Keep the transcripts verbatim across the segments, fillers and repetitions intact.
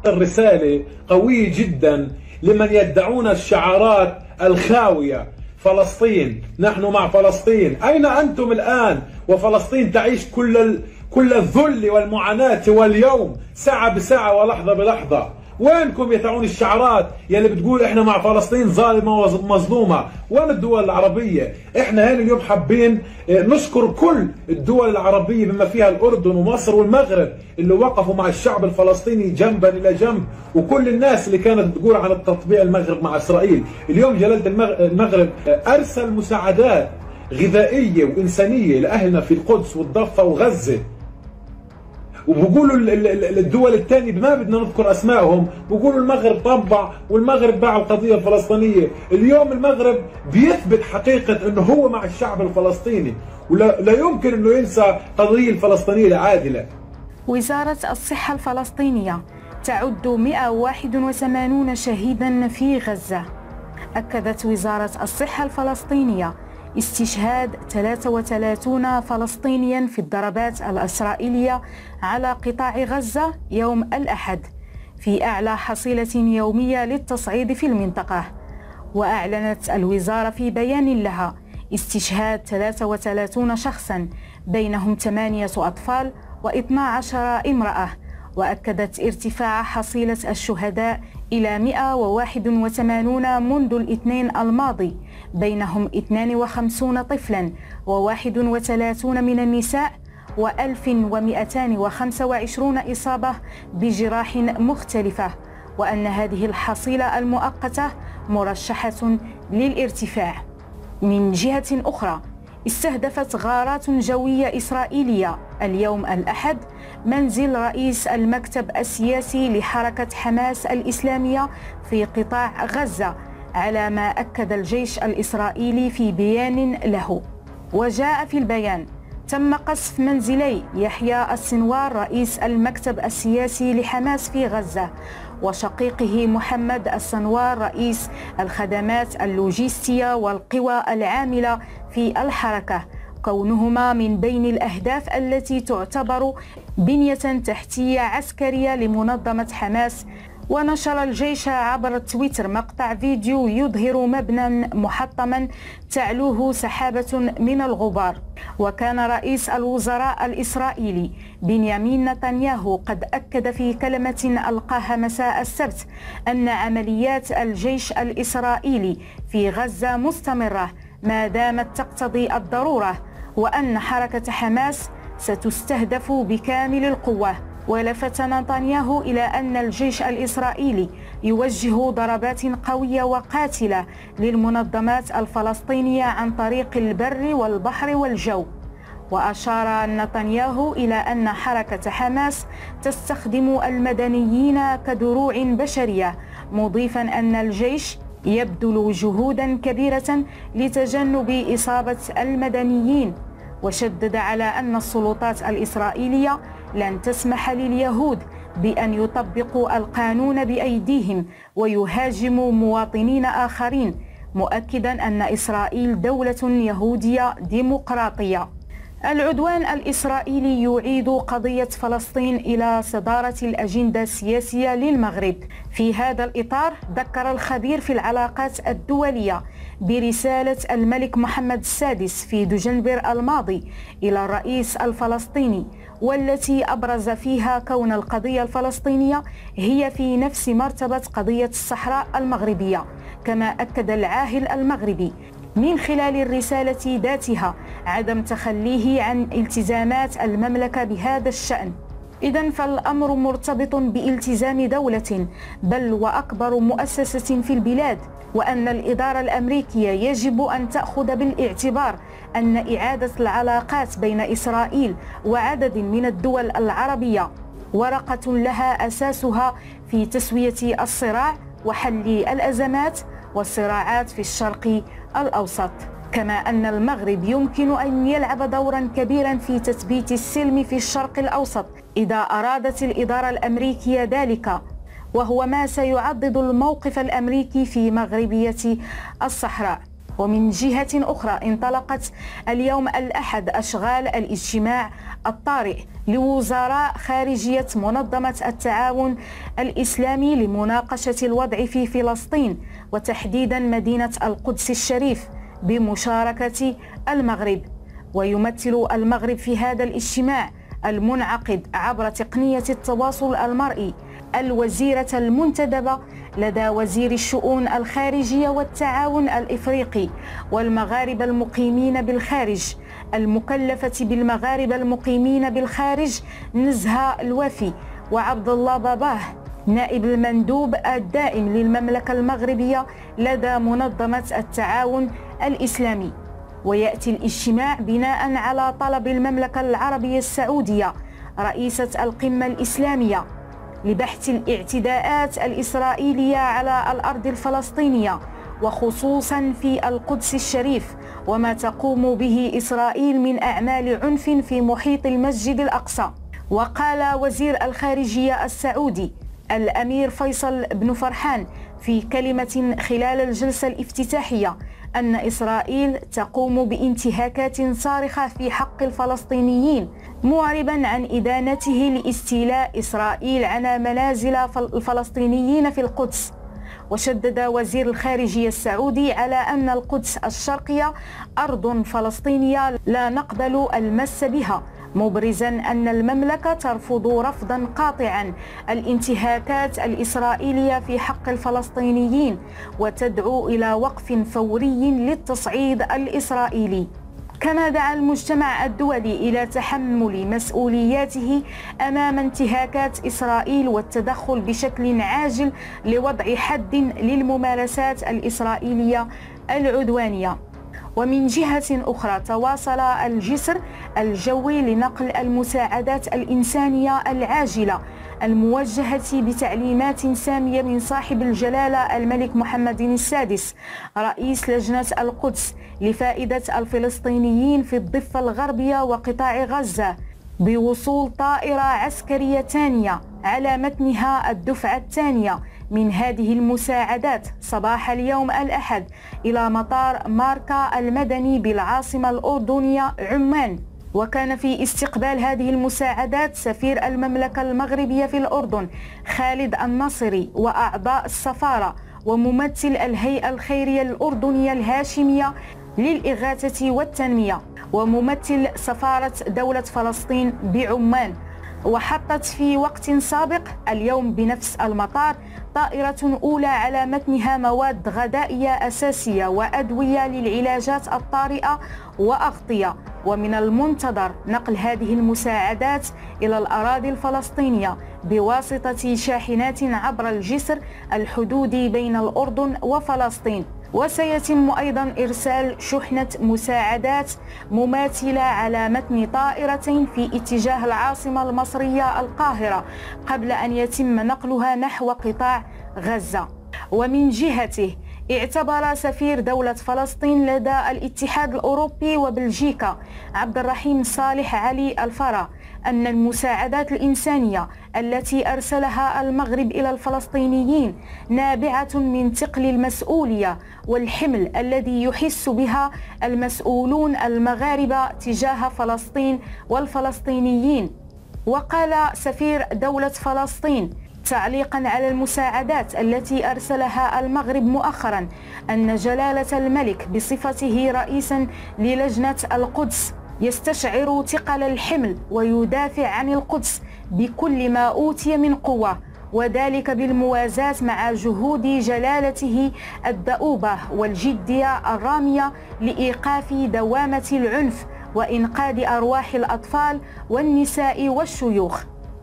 الرسالة قوية جدا لمن يدعون الشعارات الخاوية. فلسطين، نحن مع فلسطين. أين أنتم الآن وفلسطين تعيش كل ال... كل الذل والمعاناة واليوم ساعة بساعة ولحظة بلحظة؟ وينكم يا تاعون الشعارات يلي بتقول احنا مع فلسطين ظالمة ومظلومة؟ وين الدول العربية؟ احنا هنا اليوم حابين نشكر كل الدول العربية بما فيها الأردن ومصر والمغرب اللي وقفوا مع الشعب الفلسطيني جنبا إلى جنب، وكل الناس اللي كانت بتقول عن التطبيع المغرب مع إسرائيل. اليوم جلالة المغرب أرسل مساعدات غذائية وإنسانية لأهلنا في القدس والضفة وغزة، وبقولوا الدول الثانية ما بدنا نذكر اسمائهم، بقولوا المغرب طبع والمغرب باع القضية الفلسطينية. اليوم المغرب بيثبت حقيقة انه هو مع الشعب الفلسطيني، ولا لا يمكن انه ينسى القضية الفلسطينية العادلة. وزارة الصحة الفلسطينية تعد مئة وواحد وثمانين شهيدا في غزة. أكدت وزارة الصحة الفلسطينية استشهاد ثلاثة وثلاثين فلسطينيا في الضربات الإسرائيلية على قطاع غزة يوم الأحد، في أعلى حصيلة يومية للتصعيد في المنطقة. وأعلنت الوزارة في بيان لها استشهاد ثلاثة وثلاثين شخصا بينهم ثمانية أطفال واثنتا عشرة امرأة، وأكدت ارتفاع حصيلة الشهداء إلى مئة وواحد وثمانين منذ الاثنين الماضي، بينهم اثنان وخمسين طفلا وواحد وثلاثون من النساء وألف ومئتان وخمسة وعشرين إصابة بجراح مختلفة، وأن هذه الحصيلة المؤقتة مرشحة للارتفاع. من جهة أخرى، استهدفت غارات جوية إسرائيلية اليوم الأحد منزل رئيس المكتب السياسي لحركة حماس الإسلامية في قطاع غزة، على ما أكد الجيش الإسرائيلي في بيان له. وجاء في البيان: تم قصف منزلي يحيى السنوار رئيس المكتب السياسي لحماس في غزة، وشقيقه محمد السنوار رئيس الخدمات اللوجستية والقوى العاملة في الحركة، كونهما من بين الأهداف التي تعتبر بنية تحتية عسكرية لمنظمة حماس. ونشر الجيش عبر تويتر مقطع فيديو يظهر مبنى محطما تعلوه سحابة من الغبار. وكان رئيس الوزراء الإسرائيلي بنيامين نتنياهو قد أكد في كلمة ألقاها مساء السبت أن عمليات الجيش الإسرائيلي في غزة مستمرة ما دامت تقتضي الضرورة، وأن حركة حماس ستستهدف بكامل القوة. ولفت نتنياهو إلى أن الجيش الإسرائيلي يوجه ضربات قوية وقاتلة للمنظمات الفلسطينية عن طريق البر والبحر والجو. وأشار نتنياهو إلى أن حركة حماس تستخدم المدنيين كدروع بشرية، مضيفا أن الجيش يبذل جهودا كبيرة لتجنب إصابة المدنيين. وشدد على أن السلطات الإسرائيلية لن تسمح لليهود بأن يطبقوا القانون بأيديهم ويهاجموا مواطنين آخرين، مؤكدا أن إسرائيل دولة يهودية ديمقراطية. العدوان الإسرائيلي يعيد قضية فلسطين إلى صدارة الأجندة السياسية للمغرب. في هذا الإطار ذكر الخبير في العلاقات الدولية برسالة الملك محمد السادس في دجنبر الماضي إلى الرئيس الفلسطيني، والتي أبرز فيها كون القضية الفلسطينية هي في نفس مرتبة قضية الصحراء المغربية. كما أكد العاهل المغربي من خلال الرسالة ذاتها عدم تخليه عن التزامات المملكة بهذا الشأن. إذن فالأمر مرتبط بالتزام دولة بل وأكبر مؤسسة في البلاد، وأن الإدارة الأمريكية يجب أن تأخذ بالاعتبار أن إعادة العلاقات بين إسرائيل وعدد من الدول العربية ورقة لها أساسها في تسوية الصراع وحل الأزمات والصراعات في الشرق الأوسط. كما أن المغرب يمكن أن يلعب دورا كبيرا في تثبيت السلم في الشرق الأوسط إذا أرادت الإدارة الأمريكية ذلك، وهو ما سيعضد الموقف الأمريكي في مغربية الصحراء. ومن جهة أخرى انطلقت اليوم الأحد أشغال الاجتماع الطارئ لوزراء خارجية منظمة التعاون الإسلامي لمناقشة الوضع في فلسطين وتحديدا مدينة القدس الشريف بمشاركة المغرب. ويمثل المغرب في هذا الاجتماع المنعقد عبر تقنية التواصل المرئي الوزيرة المنتدبة لدى وزير الشؤون الخارجية والتعاون الإفريقي والمغاربة المقيمين بالخارج المكلفة بالمغاربة المقيمين بالخارج نزهة الوفي وعبد الله باباه نائب المندوب الدائم للمملكة المغربية لدى منظمة التعاون الإسلامي. ويأتي الاجتماع بناء على طلب المملكة العربية السعودية رئيسة القمة الإسلامية لبحث الاعتداءات الإسرائيلية على الأرض الفلسطينية وخصوصا في القدس الشريف وما تقوم به إسرائيل من أعمال عنف في محيط المسجد الأقصى. وقال وزير الخارجية السعودي الأمير فيصل بن فرحان في كلمة خلال الجلسة الافتتاحية أن إسرائيل تقوم بانتهاكات صارخة في حق الفلسطينيين، معربا عن إدانته لاستيلاء إسرائيل على منازل الفلسطينيين في القدس. وشدد وزير الخارجية السعودي على أن القدس الشرقية أرض فلسطينية لا نقبل المس بها، مبرزا أن المملكة ترفض رفضا قاطعا الانتهاكات الإسرائيلية في حق الفلسطينيين وتدعو إلى وقف فوري للتصعيد الإسرائيلي. كما دعا المجتمع الدولي إلى تحمل مسؤولياته أمام انتهاكات إسرائيل والتدخل بشكل عاجل لوضع حد للممارسات الإسرائيلية العدوانية. ومن جهة أخرى تواصل الجسر الجوي لنقل المساعدات الإنسانية العاجلة الموجهة بتعليمات سامية من صاحب الجلالة الملك محمد السادس رئيس لجنة القدس لفائدة الفلسطينيين في الضفة الغربية وقطاع غزة بوصول طائرة عسكرية ثانية على متنها الدفعة الثانية من هذه المساعدات صباح اليوم الأحد إلى مطار ماركا المدني بالعاصمة الأردنية عمان. وكان في استقبال هذه المساعدات سفير المملكة المغربية في الأردن خالد النصري وأعضاء السفارة وممثل الهيئة الخيرية الأردنية الهاشمية للإغاثة والتنمية وممثل سفارة دولة فلسطين بعمان. وحطت في وقت سابق اليوم بنفس المطار طائرة أولى على متنها مواد غذائية أساسية وأدوية للعلاجات الطارئة وأغطية. ومن المنتظر نقل هذه المساعدات إلى الأراضي الفلسطينية بواسطة شاحنات عبر الجسر الحدودي بين الأردن وفلسطين. وسيتم أيضا إرسال شحنة مساعدات مماثلة على متن طائرتين في اتجاه العاصمة المصرية القاهرة قبل أن يتم نقلها نحو قطاع غزة. ومن جهته اعتبر سفير دولة فلسطين لدى الاتحاد الأوروبي وبلجيكا عبد الرحيم صالح علي الفرا أن المساعدات الإنسانية التي أرسلها المغرب إلى الفلسطينيين نابعة من ثقل المسؤولية والحمل الذي يحس بها المسؤولون المغاربة تجاه فلسطين والفلسطينيين. وقال سفير دولة فلسطين تعليقا على المساعدات التي أرسلها المغرب مؤخرا أن جلالة الملك بصفته رئيسا للجنة القدس يستشعر ثقل الحمل ويدافع عن القدس بكل ما أوتي من قوة، وذلك بالموازاة مع جهود جلالته الدؤوبة والجدية الرامية لإيقاف دوامة العنف وإنقاذ أرواح الأطفال والنساء والشيوخ.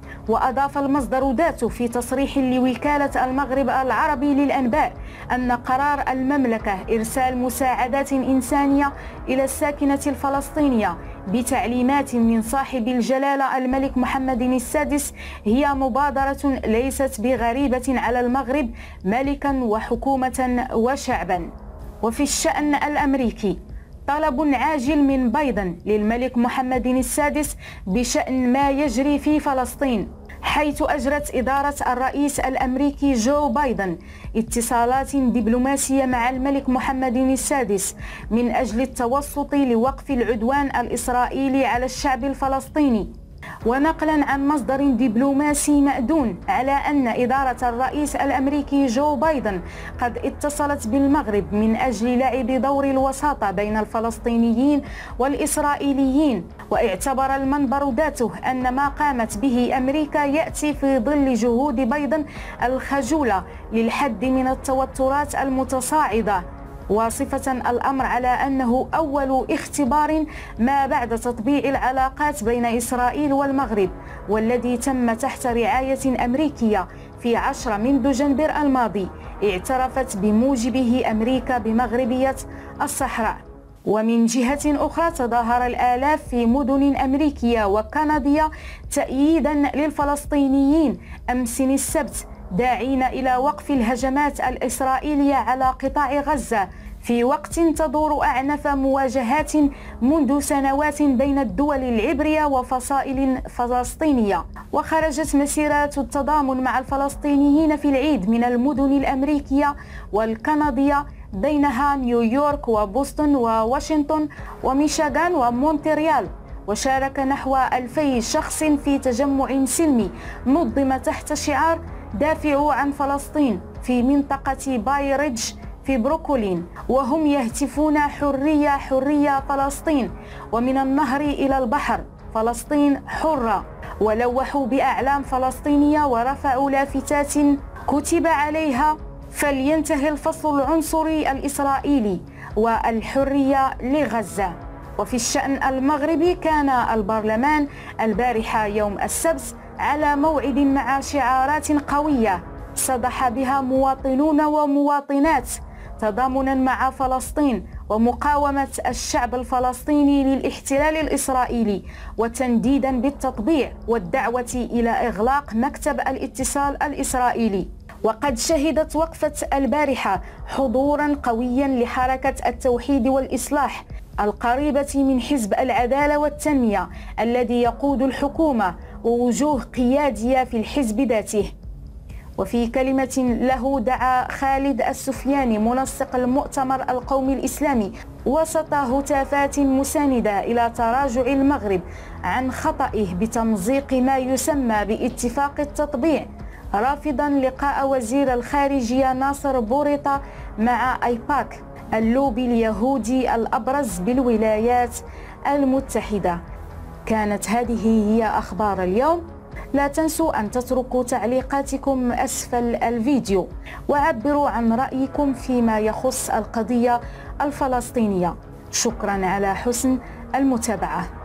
وأضاف المصدر ذاته في تصريح لوكالة المغرب العربي للأنباء أن قرار المملكة إرسال مساعدات إنسانية إلى الساكنة الفلسطينية بتعليمات من صاحب الجلالة الملك محمد السادس هي مبادرة ليست بغريبة على المغرب ملكا وحكومة وشعبا. وفي الشأن الأمريكي طلب عاجل من بايدن للملك محمد السادس بشأن ما يجري في فلسطين. حيث أجرت إدارة الرئيس الأمريكي جو بايدن اتصالات دبلوماسية مع الملك محمد السادس من أجل التوسط لوقف العدوان الإسرائيلي على الشعب الفلسطيني. ونقلا عن مصدر دبلوماسي مأذون على أن إدارة الرئيس الأمريكي جو بايدن قد اتصلت بالمغرب من أجل لعب دور الوساطة بين الفلسطينيين والإسرائيليين، واعتبر المنبر ذاته أن ما قامت به أمريكا يأتي في ظل جهود بايدن الخجولة للحد من التوترات المتصاعدة، واصفة الأمر على أنه أول اختبار ما بعد تطبيع العلاقات بين إسرائيل والمغرب، والذي تم تحت رعاية أمريكية في عشرة من دجنبر الماضي اعترفت بموجبه أمريكا بمغربية الصحراء. ومن جهة أخرى تظاهر الآلاف في مدن أمريكية وكندية تأييدا للفلسطينيين أمس السبت، داعين إلى وقف الهجمات الإسرائيلية على قطاع غزة في وقت تدور أعنف مواجهات منذ سنوات بين الدول العبرية وفصائل فلسطينية. وخرجت مسيرات التضامن مع الفلسطينيين في العيد من المدن الأمريكية والكندية، بينها نيويورك وبوسطن وواشنطن وميشيغان ومونتريال. وشارك نحو ألفي شخص في تجمع سلمي نظم تحت شعار دافعوا عن فلسطين في منطقة باي ريدج في بروكلين، وهم يهتفون حرية حرية فلسطين، ومن النهر إلى البحر فلسطين حرة، ولوحوا بأعلام فلسطينية ورفعوا لافتات كتب عليها فلينتهي الفصل العنصري الإسرائيلي والحرية لغزة. وفي الشأن المغربي كان البرلمان البارحة يوم السبت على موعد مع شعارات قوية صدح بها مواطنون ومواطنات تضامنا مع فلسطين ومقاومة الشعب الفلسطيني للاحتلال الإسرائيلي، وتنديدا بالتطبيع والدعوة إلى إغلاق مكتب الاتصال الإسرائيلي. وقد شهدت وقفة البارحة حضورا قويا لحركة التوحيد والإصلاح القريبة من حزب العدالة والتنمية الذي يقود الحكومة، ووجوه قيادية في الحزب ذاته. وفي كلمة له دعا خالد السفياني منسق المؤتمر القومي الإسلامي وسط هتافات مساندة إلى تراجع المغرب عن خطئه بتمزيق ما يسمى باتفاق التطبيع، رافضا لقاء وزير الخارجية ناصر بوريطة مع ايباك اللوبي اليهودي الأبرز بالولايات المتحدة. كانت هذه هي أخبار اليوم. لا تنسوا أن تتركوا تعليقاتكم أسفل الفيديو وعبروا عن رأيكم فيما يخص القضية الفلسطينية. شكرا على حسن المتابعة.